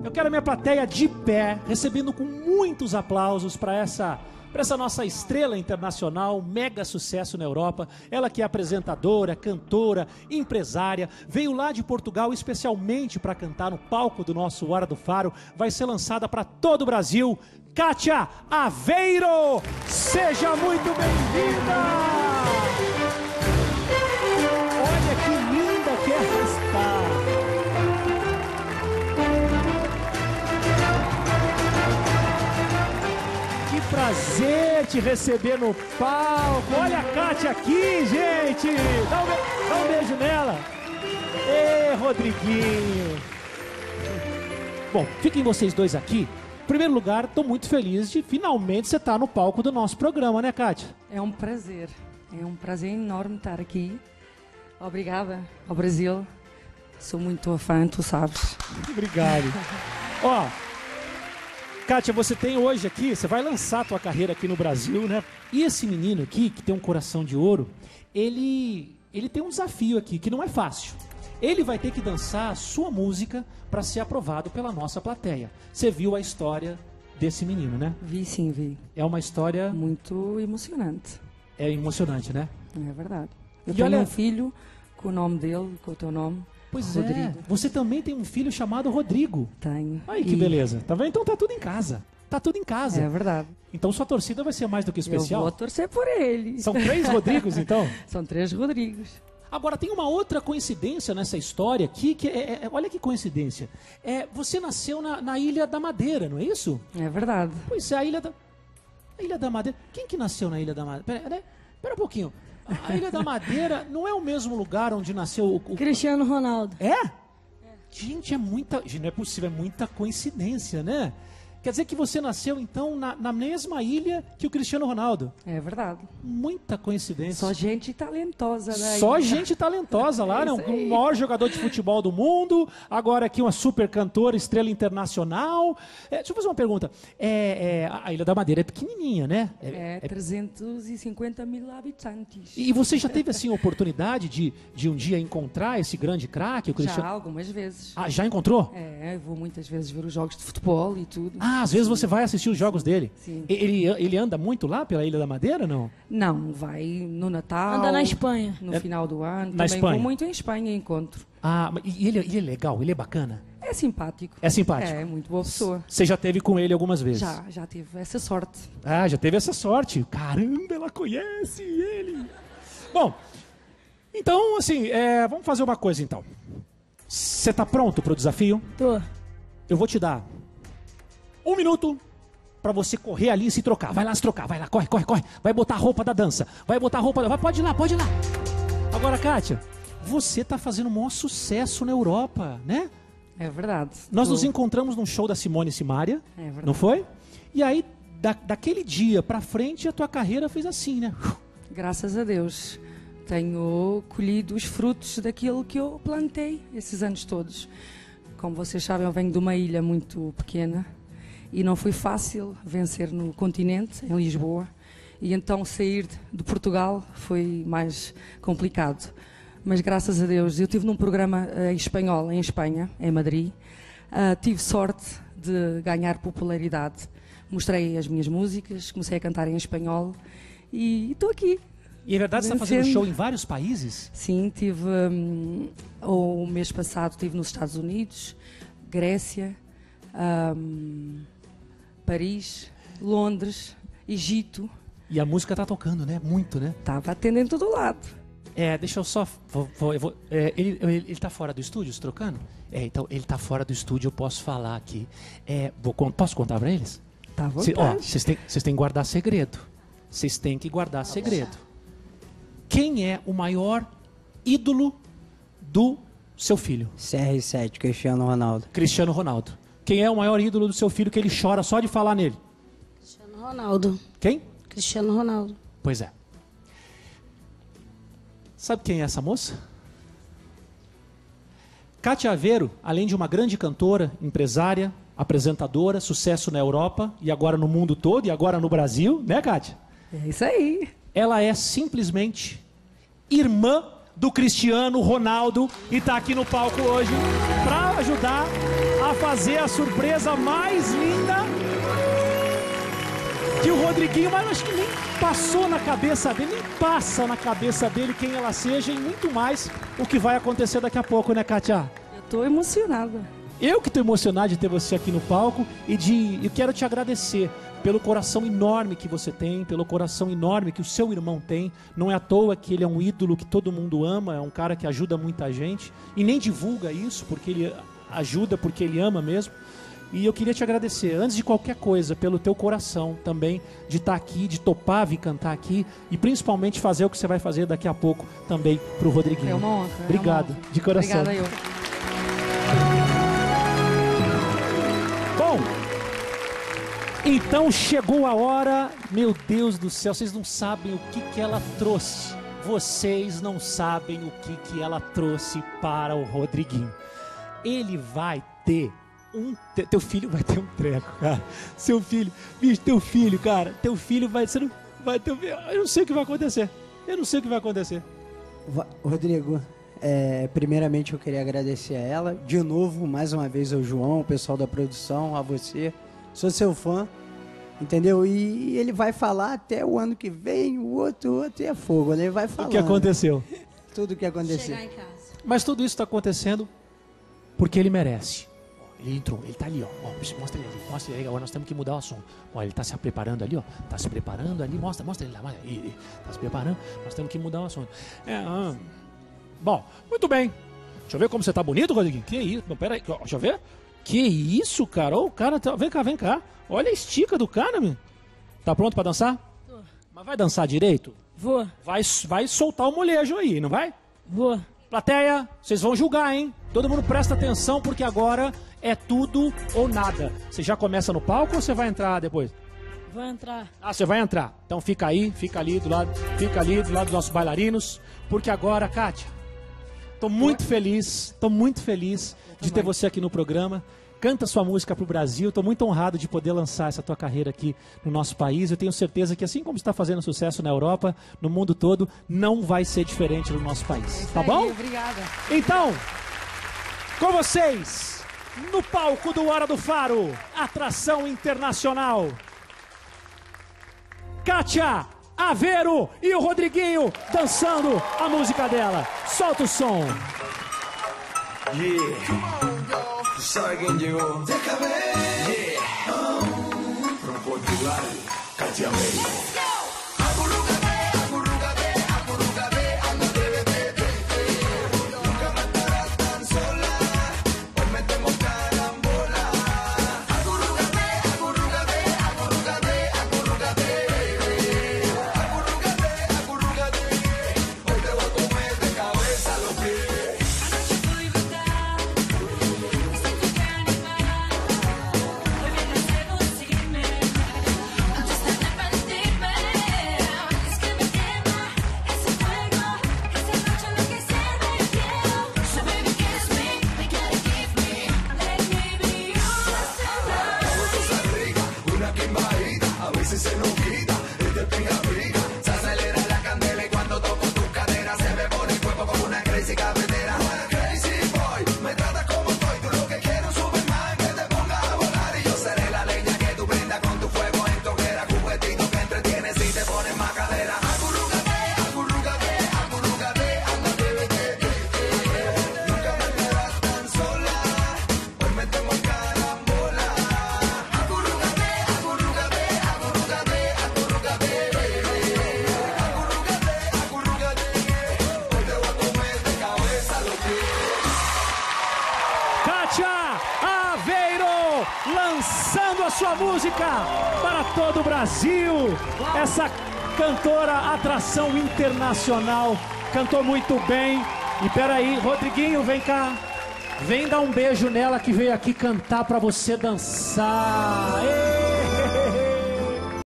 Eu quero a minha plateia de pé, recebendo com muitos aplausos para essa nossa estrela internacional, mega sucesso na Europa. Ela que é apresentadora, cantora, empresária, veio lá de Portugal especialmente para cantar no palco do nosso Hora do Faro. Vai ser lançada para todo o Brasil. Kátia Aveiro, seja muito bem-vinda! Olha que linda que ela está! Que prazer te receber no palco! Olha a Kátia aqui, gente! Dá um beijo nela! Ê, Rodriguinho! Bom, fiquem vocês dois aqui. Em primeiro lugar, estou muito feliz de finalmente você estar no palco do nosso programa, né, Kátia? É um prazer enorme estar aqui. Obrigada ao Brasil. Sou muito tua fã, tu sabes. Obrigado. Ó, Kátia, você tem hoje aqui, você vai lançar a tua carreira aqui no Brasil, né? E esse menino aqui, que tem um coração de ouro, ele tem um desafio aqui, que não é fácil. Ele vai ter que dançar a sua música para ser aprovado pela nossa plateia. Você viu a história desse menino, né? Vi, sim, vi. É uma história... muito emocionante. É emocionante, né? É verdade. Eu E tenho olha... um filho com o nome dele, com o teu nome. Pois Rodrigo. é. Você também tem um filho chamado Rodrigo. Tenho. Ai, que beleza. Tá vendo? Então tá tudo em casa. Tá tudo em casa. É verdade. Então sua torcida vai ser mais do que especial. Eu vou torcer por ele. São 3 Rodrigos, então? São 3 Rodrigos. Agora, tem uma outra coincidência nessa história aqui, que olha que coincidência. Você nasceu na Ilha da Madeira, não é isso? É verdade. Pois é, a Ilha da Madeira. Quem que nasceu na Ilha da Madeira? Pera um pouquinho. A Ilha da Madeira não é o mesmo lugar onde nasceu o... Cristiano Ronaldo. É? Gente, não é possível, é muita coincidência, né? Quer dizer que você nasceu, então, na mesma ilha que o Cristiano Ronaldo. É verdade. Muita coincidência. Só gente talentosa, né? Só gente talentosa lá, né? O maior jogador de futebol do mundo, agora aqui uma super cantora, estrela internacional. Deixa eu fazer uma pergunta. A Ilha da Madeira é pequenininha, né? 350 mil habitantes. E você já teve, assim, a oportunidade de um dia encontrar esse grande craque, o Cristiano? Já, algumas vezes. Ah, já encontrou? Eu vou muitas vezes ver os jogos de futebol e tudo. Ah, às vezes você vai assistir os jogos dele. Sim. Ele anda muito lá pela Ilha da Madeira, não? Não, vai no Natal. Anda na Espanha. No final do ano. Na Também Espanha. vou muito em Espanha, encontro. Ah, e ele é legal, ele é bacana? É simpático. É simpático? É, muito boa pessoa. Você já teve com ele algumas vezes? Já tive essa sorte. Ah, já teve essa sorte. Caramba, ela conhece ele. Bom, então, assim, vamos fazer uma coisa, então. Você tá pronto pro desafio? Tô. Eu vou te dar 1 minuto pra você correr ali e se trocar. Vai lá se trocar, vai lá, corre. Vai botar a roupa da dança. Pode ir lá. Agora, Kátia, você tá fazendo o maior sucesso na Europa, né? É verdade. Nós nos encontramos num show da Simone Simaria, É verdade. não foi? E aí, daquele dia pra frente, a tua carreira fez assim, né? Graças a Deus. Tenho colhido os frutos daquilo que eu plantei esses anos todos. Como vocês sabem, eu venho de uma ilha muito pequena e não foi fácil vencer no continente, em Lisboa. E então sair de Portugal foi mais complicado. Mas graças a Deus, eu estive num programa em espanhol, em Espanha, em Madrid. Tive sorte de ganhar popularidade. Mostrei as minhas músicas, comecei a cantar em espanhol e estou aqui. E é verdade que você está fazendo show em vários países? Sim, tive o mês passado estive nos Estados Unidos, Grécia, Paris, Londres, Egito. E a música tá tocando, né? Muito, né? Estava atendendo todo lado. Deixa eu só... ele tá fora do estúdio, se trocando? Então, ele tá fora do estúdio, eu posso falar aqui. Posso contar pra eles? Tá à vontade. Vocês têm que guardar segredo. Vocês têm que guardar segredo. Quem é o maior ídolo do seu filho? CR7, Cristiano Ronaldo. Cristiano Ronaldo. Quem é o maior ídolo do seu filho que ele chora só de falar nele? Cristiano Ronaldo. Quem? Cristiano Ronaldo. Pois é. Sabe quem é essa moça? Kátia Aveiro, além de uma grande cantora, empresária, apresentadora, sucesso na Europa e agora no mundo todo e agora no Brasil, né, Kátia? É isso aí. Ela é simplesmente irmã do Cristiano Ronaldo e tá aqui no palco hoje para ajudar a fazer a surpresa mais linda que o Rodriguinho, mas acho que nem passou na cabeça dele, nem passa na cabeça dele quem ela seja e muito mais o que vai acontecer daqui a pouco, né, Kátia? Eu tô emocionada. Eu que tô emocionado de ter você aqui no palco eu quero te agradecer pelo coração enorme que você tem, pelo coração enorme que o seu irmão tem. Não é à toa que ele é um ídolo que todo mundo ama, é um cara que ajuda muita gente e nem divulga isso, porque ele ajuda porque ele ama mesmo. E eu queria te agradecer, antes de qualquer coisa, pelo teu coração também, de estar aqui, de topar vir cantar aqui e principalmente fazer o que você vai fazer daqui a pouco também pro Rodriguinho. É uma honra. Obrigado, é uma honra. de coração. Obrigada, eu. Bom, então chegou a hora, meu Deus do céu, vocês não sabem o que ela trouxe. Vocês não sabem o que ela trouxe para o Rodriguinho. Ele vai ter teu filho vai ter um treco, cara. Seu filho, bicho, teu filho, cara, teu filho vai, você não vai ter, eu não sei o que vai acontecer. Eu não sei o que vai acontecer. Rodrigo, primeiramente eu queria agradecer a ela, de novo, mais uma vez ao João, o pessoal da produção, a você. Sou seu fã, entendeu? E ele vai falar até o ano que vem, o outro é fogo, ele vai falar. O que aconteceu? Tudo o que aconteceu. Chegar em casa. Mas tudo isso está acontecendo porque ele merece. Ele entrou, ele tá ali, ó. Mostra ele ali, mostra ele aí. Agora nós temos que mudar o assunto. Ó, ele tá se preparando ali, ó. Tá se preparando ali, mostra ele lá. Ele tá se preparando, nós temos que mudar o assunto. Bom, muito bem. Deixa eu ver como você tá bonito, Rodriguinho. Que isso? Não, pera aí, deixa eu ver. Que isso, cara? Ô, o cara tá... Vem cá. Olha a estica do cara, meu. Tá pronto pra dançar? Tô. Mas vai dançar direito? Vou. Vai soltar o molejo aí, não vai? Vou. Plateia, vocês vão julgar, hein? Todo mundo presta atenção porque agora é tudo ou nada. Você já começa no palco ou você vai entrar depois? Vou entrar. Ah, você vai entrar. Então fica ali do lado dos nossos bailarinos, porque agora, Kátia, tô muito feliz de ter você aqui no programa. Canta sua música pro Brasil. Estou muito honrado de poder lançar essa tua carreira aqui no nosso país. Eu tenho certeza que assim como está fazendo sucesso na Europa, no mundo todo, não vai ser diferente no nosso país. Tá bom? Obrigada. Então, com vocês, no palco do Hora do Faro, atração internacional, Kátia Aveiro e o Rodriguinho dançando a música dela. Solta o som. ¿Tú sabes quién llegó? Déjame. Yeah. From Portugal, Kátia Aveiro. Lançando a sua música para todo o Brasil. Essa cantora, atração internacional, cantou muito bem. E peraí, Rodriguinho, vem cá. Vem dar um beijo nela que veio aqui cantar para você dançar. Ei!